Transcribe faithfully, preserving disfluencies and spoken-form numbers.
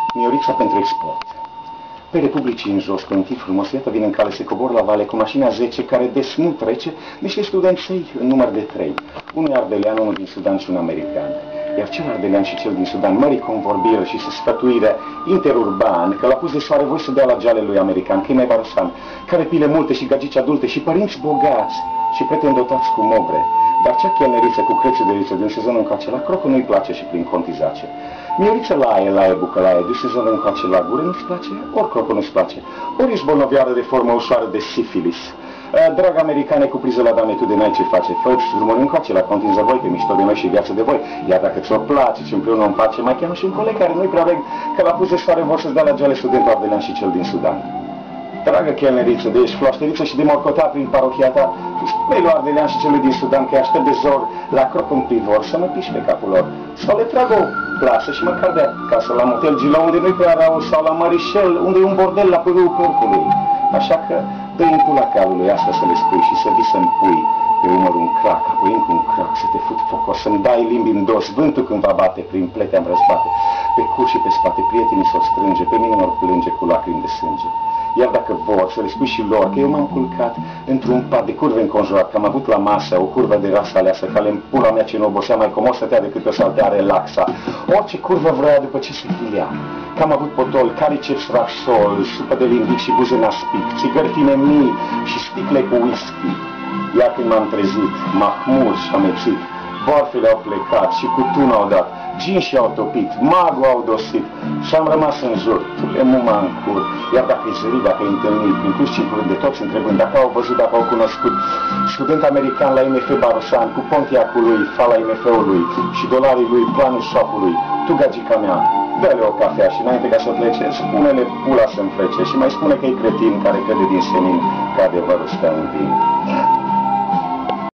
Miorița pentru export. Pe Republicii în jos, pe un tip frumos, iată vine în cale, se cobor la vale cu mașina zece, care des nu trece, niște studenței în număr de trei. Unul ardelean, unul din Sudan și un american. Iar cel ardelean și cel din Sudan, mării convorbire și sfătuire interurban, că l-a pus de soare voi să dea la geale lui american, că e mai barosan, care pile multe și gagici adulte și părinți bogați și prieteni dotați cu mogre. Dar cea chelneriță cu crețe de riță din sezonul încoace la crocă nu-i place și prin conti zace. Mioriță la aie, la aie, bucălaie, de sezonul încoace la gură nu-ți place, ori crocă nu-ți place. Ori ești bolnoviară de formă ușoară de sifilis. Drag americane, cu priză la doamne, tu de n-ai ce face. Fă-ți drumul încoace, la continză voi, pe mișto de noi și viață de voi. Iar dacă ți-o place și împreună îmi pace, mai cheamă și un coleg care nu-i prea leg, că la pus de soare vor să-ți dea la geale studentul ardelean și cel din Sudan. Dragă chelneriță, de ești floașteriță și de morcotat prin parohia ta, spune lui ardelean și celui din Sudan că aștept de zor la croc în privor să mă piși pe capul lor. Sau le trag o plasă și măcar de acasă la motel Gila, unde nu-i prea rău, sau la Marișel, unde e un bordel la pârâul porcului. Așa că dă-i în pula calului asta să le spui și să vii să-mi pui pe umăr un crac, apoi încă un crac, să te fut focos, să-mi dai limbi în dos, vântul când va bate, prin plete am răzbate, pe cur și pe spate, prietenii s-o strânge, pe mine mă plânge cu lacrimi de sânge. Iar dacă vor să le spui și lor că eu m-am culcat într-un pat de curve înconjurat, că am avut la masă o curvă de rasă aleasă, care în pula mea ce nu obosea mai comos stătea decât o saltea relaxa. Orice curvă vrea după ce se filea. Că am avut potol, cariceps rasol, supă de limbic și buze în aspic, țigări fine mii și sticle cu whisky. Iar când m-am trezit, mahmur și amețit, boarfele au plecat și cu tuna au dat, ginșii au topit, magul au dosit și am rămas în jur, pe muma în cur. Iar dacă e zărit, dacă e întâlnit, prin plus și de toți întrebând, dacă au văzut, dacă au cunoscut, student american la I M F Barosan, cu Pontiacul lui, fala I M F-ului și dolarii lui, planul shop-ului, tu, gagica mea, dă-le o cafea și înainte ca să plece, spune-le pula să-mi plece și mai spune că e cretin care crede din senin că adevărul stă în vin.